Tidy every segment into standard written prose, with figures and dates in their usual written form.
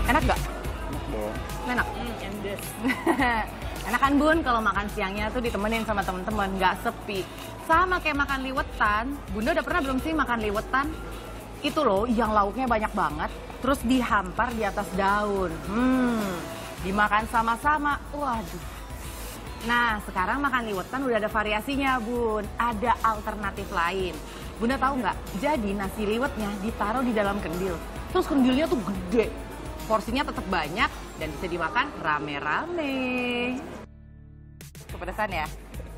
Enak nggak? Enak dong. Enak. Endes. Enak kan Bun, kalau makan siangnya tuh ditemenin sama temen-temen, nggak sepi. Sama kayak makan liwetan. Bunda udah pernah belum sih makan liwetan? Itu loh, yang lauknya banyak banget, terus dihampar di atas daun. Dimakan sama-sama, waduh. Nah, sekarang makan liwetan udah ada variasinya Bun, ada alternatif lain. Bunda tahu nggak? Jadi nasi liwetnya ditaruh di dalam kendil. Terus kendilnya tuh gede. Porsinya tetap banyak dan bisa dimakan rame-rame. Kepedesan ya?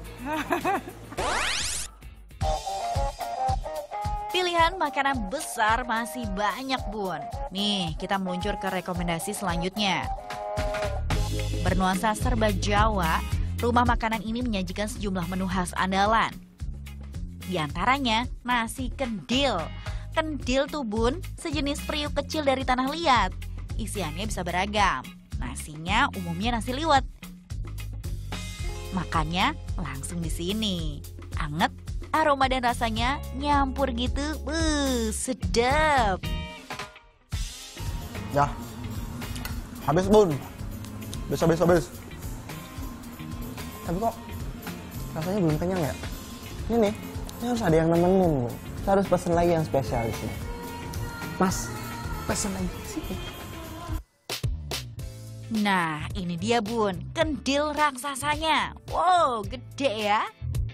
Pilihan makanan besar masih banyak, Bun. Nih, kita meluncur ke rekomendasi selanjutnya. Bernuansa serba Jawa, rumah makanan ini menyajikan sejumlah menu khas andalan. Di antaranya, nasi kendil. Kendil tuh, Bun, sejenis periuk kecil dari tanah liat. Isiannya bisa beragam. Nasinya umumnya nasi liwet. Makannya langsung di sini. Anget, aroma dan rasanya nyampur gitu. Sedap. Ya. Habis, Bun. Habis. Tapi kok rasanya belum kenyang ya? Ini nih, ini harus ada yang nemenin, Bun. Kita harus pesen lagi yang spesial di sini. Mas, pesen lagi sih. Nah, ini dia, Bun, kendil raksasanya. Wow, gede ya.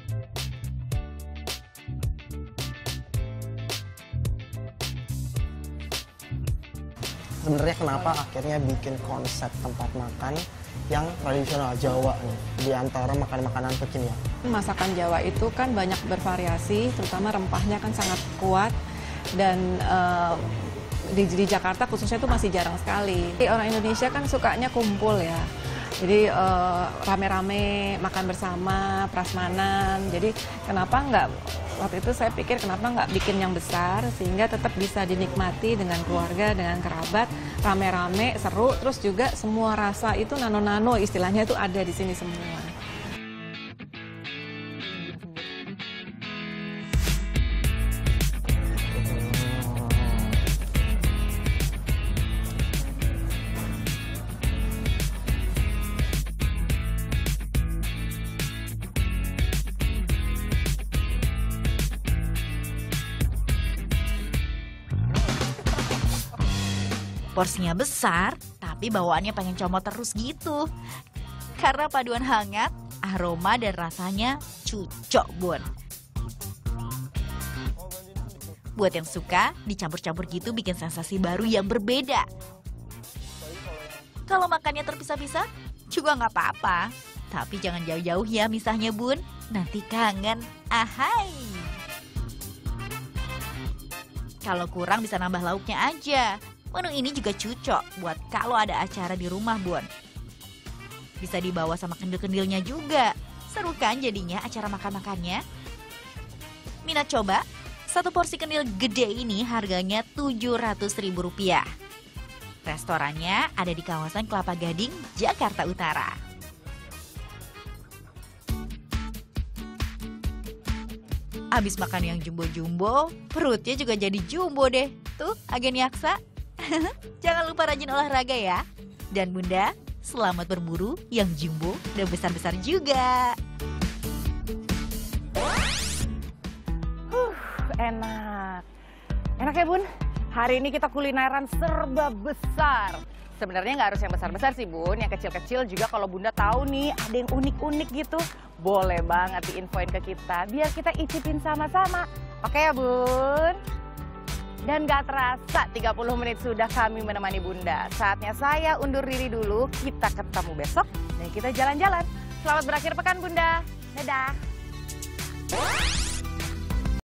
Sebenarnya kenapa akhirnya bikin konsep tempat makan yang tradisional Jawa nih, di antara makanan-makanan kekinian? Masakan Jawa itu kan banyak bervariasi, terutama rempahnya kan sangat kuat dan di Jakarta khususnya itu masih jarang sekali. Orang Indonesia kan sukanya kumpul ya, jadi rame-rame makan bersama, prasmanan. Jadi kenapa nggak, waktu itu saya pikir kenapa nggak bikin yang besar sehingga tetap bisa dinikmati dengan keluarga, dengan kerabat, rame-rame, seru, terus juga semua rasa itu nano-nano istilahnya itu ada di sini semua. Porsinya besar, tapi bawaannya pengen comot terus gitu. Karena paduan hangat, aroma dan rasanya cocok, Bun. Buat yang suka, dicampur-campur gitu bikin sensasi baru yang berbeda. Kalau makannya terpisah-pisah, juga nggak apa-apa. Tapi jangan jauh-jauh ya misahnya, Bun. Nanti kangen, ahai. Kalau kurang bisa nambah lauknya aja. Menu ini juga cocok buat kalau ada acara di rumah, Bun. Bisa dibawa sama kendil-kendilnya juga. Seru kan jadinya acara makan-makannya? Minat coba? Satu porsi kendil gede ini harganya Rp700.000. Restorannya ada di kawasan Kelapa Gading, Jakarta Utara. Abis makan yang jumbo-jumbo, perutnya juga jadi jumbo deh. Tuh, agen yaksa. Jangan lupa rajin olahraga ya. Dan Bunda, selamat berburu yang jumbo dan besar-besar juga. Enak. Enak ya Bun? Hari ini kita kulineran serba besar. Sebenarnya nggak harus yang besar-besar sih Bun, yang kecil-kecil juga kalau Bunda tahu nih ada yang unik-unik gitu. Boleh banget diinfoin ke kita, biar kita icipin sama-sama. Oke ya Bun? Dan gak terasa 30 menit sudah kami menemani Bunda. Saatnya saya undur diri dulu, kita ketemu besok dan kita jalan-jalan. Selamat berakhir pekan Bunda. Dadah.